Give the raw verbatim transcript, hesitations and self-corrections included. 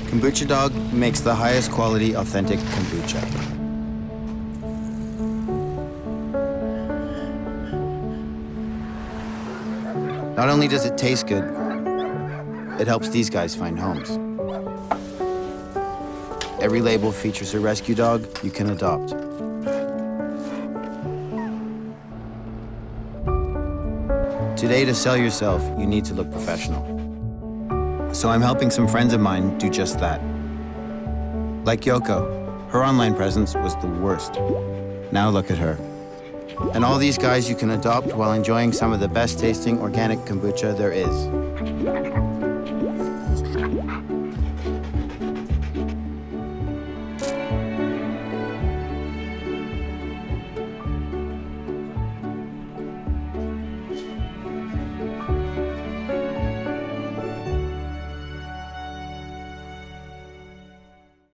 Kombucha Dog makes the highest quality, authentic kombucha. Not only does it taste good, it helps these guys find homes. Every label features a rescue dog you can adopt. Today, to sell yourself, you need to look professional. So I'm helping some friends of mine do just that. Like Yoko, her online presence was the worst. Now look at her. And all these guys you can adopt while enjoying some of the best tasting organic kombucha there is.